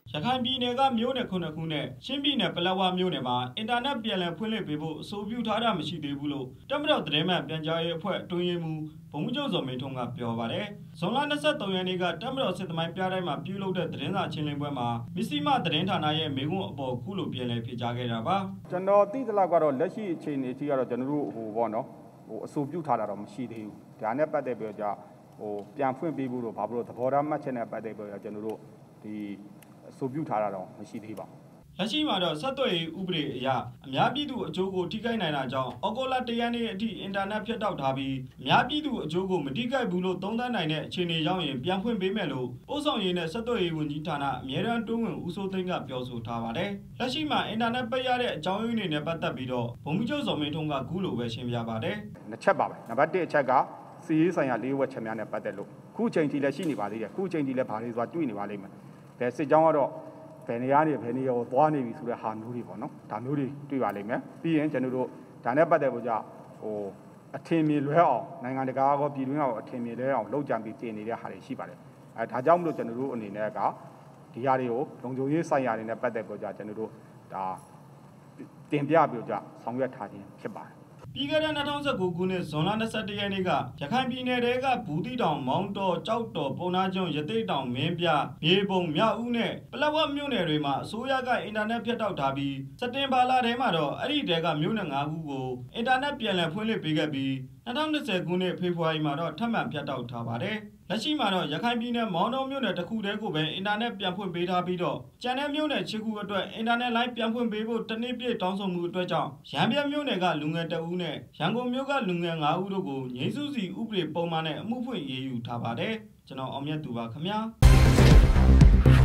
ရခိုင်ပြည်နယ်ကမြို့နယ်9ခုနဲ့ချင်းပြည်နယ်ပလက်ဝမြို့နယ်မှာအင်တာနက်ပြန်လည်ဖွင့်လှစ်ပေးဖို့အဆိုပြုထားတာမရှိသေးဘူးလို့တပ်မတော်သတင်းမှန်ပြန်ကြားရေးအဖွဲ့အတွင်းရေးမှူးဗိုလ်မှူးချုပ်ဇော်မင်းထွန်းကပြောပါတယ်။ဇွန်လ23ရက်နေ့ကတပ်မတော်စစ်သမိုင်းပြတိုင်းမှာပြုလုပ်တဲ့သတင်းစာရှင်းလင်းပွဲမှာမစ္စည်းမသတင်းဌာနရဲ့မေးခွန်းအပေါ်ခုလိုပြန်လည်ဖြေကြားခဲ့တာပါ။ကျွန်တော်သိသလောက်ကတော့လက်ရှိအခြေအနေကြီးကတော့ကျွန်တော်တို့ပေါ့နော်အဆိုပြုထားတာတော့မရှိသေးဘူး။ဒါနဲ့ပတ်သက်ပြီးတော့ပြန်ဖွင့်ပေးဖို့တော့ဘာလို့သဘောထားမှတ်ချက်နဲ့ပတ်သက်ပြီးတော့ကျွန်တော်တို့ဒီအဆိုပြုထားတာတော့မရှိသေးပါဘူး။လက်ရှိမှာတော့ဆက်သွယ်ရေးဥပဒေအရအများပြည်သူအကျိုးကိုထိခိုက်နိုင်တာကြောင့်ဩဂုတ်လ1ရက်နေ့အထိအင်တာနက်ဖြတ်တောက်ထားပြီးအများပြည်သူအကျိုးကိုမထိခိုက်ဘူးလို့သုံးသပ်နိုင်တဲ့အခြေအနေရောက်ရင်ပြန်ဖွင့်ပေးမယ်လို့ပို့ဆောင်ရေးနဲ့ဆက်သွယ်ရေးဝန်ကြီးဌာနအမြဲတမ်းတွင်းဝင်ဦးစိုးသိန်းကပြောဆိုထားပါတယ်။လက်ရှိမှာအင်တာနက်ပိတ်ရတဲ့အကြောင်းရင်းတွေနဲ့ပတ်သက်ပြီးတော့ဗိုလ်မှူးချုပ်ဇော်မင်းထွန်းကခုလိုပဲရှင်းပြပါတယ်။နှစ်ချက်ပါပဲ။နံပါတ်1အချက်ကစီရေးဆိုင်ရာ၄ဝက်ချက်များနဲ့ပတ်သက်လို့ခုချိန်ထိလည်းရှိနေပါသေးတယ်။ခုချိန်ထိလည်းဗာလေးဆိုတာတွေ့နေပါလိမ့်မယ်။ဘယ်စစ်ကြောင်းကတော့ဘယ်နေရာနေဘယ်နေရာကိုသွားနေပြီဆိုတဲ့ဟာမျိုးတွေပေါ့နော်ဒါမျိုးတွေတွေ့ပါလိမ့်မယ်ပြီးရင်ကျွန်တော်တို့ဒါနဲ့ပတ်သက်ဖို့အထင်မြင်လွဲအောင်နိုင်ငံတကာကပြည်တွင်းကအထင်မြင်လွဲအောင်လှုပ်ကြံပြီးတင်နေတဲ့ဟာတွေရှိပါတယ်ဒါကြောင့်မလို့ကျွန်တော်တို့အနေနဲ့ကဒီဟာတွေကိုလုံခြုံရေးဆိုင်ရာတွေနဲ့ပတ်သက်ဖို့ကျွန်တော်တို့ဒါတင်ပြပြီးတော့ဆောင်ရွက်ထားခြင်းဖြစ်ပါတယ်ပြီးခဲ့တဲ့2019ခုနှစ်ဇွန်လ21ရက်နေ့ကရခိုင်ပြည်နယ်တဲကဘူးတီတောင်မောင်းတော်ကြောက်တော်ပုံနာကျွန်းရသိတောင်မင်းပြမြေပုံမြောက်ဦးနဲ့ပလက်ဝမြို့နယ်တွေမှာအစိုးရကအင်တာနက်ဖြတ်တောက်ထားပြီးစက်တင်ဘာလထဲမှာတော့အဲ့ဒီတဲကမြို့နယ်5ခုကိုအင်တာနက်ပြန်လည်ဖွင့်လှစ်ပေးခဲ့ပြီး2020ခုနှစ်ဖေဖော်ဝါရီမှာတော့ထပ်မံဖြတ်တောက်ထားပါတယ်။လက်ရှိမှာတော့ရခိုင်ပြည်နယ်မောင်းတော်မြို့နယ်တစ်ခုတည်းကိုပဲအင်တာနက်ပြန်ဖွင့်ပေးထားပြီးတော့ကျန်တဲ့မြို့နယ်6ခုအတွက်အင်တာနက်လိုင်းပြန်ဖွင့်ပေးဖို့တနေ့ပြည့်တောင်းဆိုမှုအတွက်ကြောင့်ရန်ပြမြို့နယ်ကလူငယ်2ဦးနဲ့ရန်ကုန်မြို့ကလူငယ်5ဦးတို့ကိုငြိမ်းစုစီဥပဒေပုံမှန်နဲ့အမှုဖွင့်ရေးယူထားပါတယ်။ကျွန်တော်အောင်မြတ်သူပါခင်ဗျာ။